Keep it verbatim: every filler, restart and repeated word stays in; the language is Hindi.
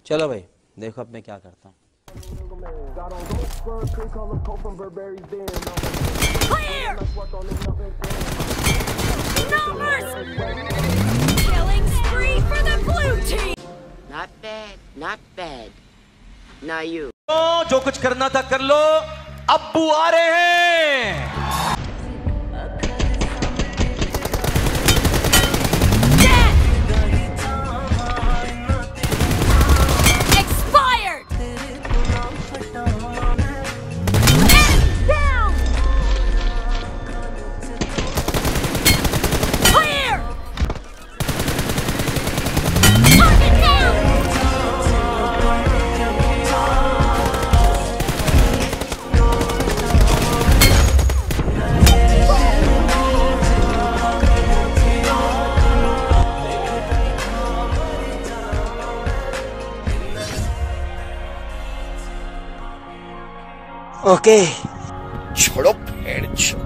चलो भाई देखो अब मैं क्या करता हूँ। Not bad, not bad. Now you. जो कुछ करना था कर लो, अब्बू आ रहे हैं। ओके छोड़ो भेड़ छोड़।